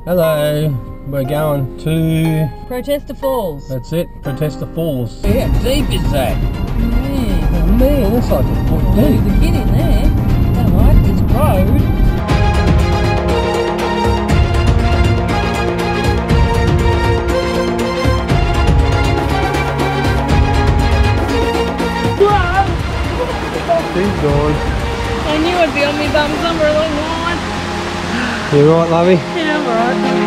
Hello, we're going to... Protestors Falls. That's it, Protestors Falls. How deep is that? Yeah. Oh man, that's like a foot deep. To get in there, I don't like this road. She's gone. I knew I'd be on my bum somewhere along the line. You right, lovey? Yeah, I'm alright.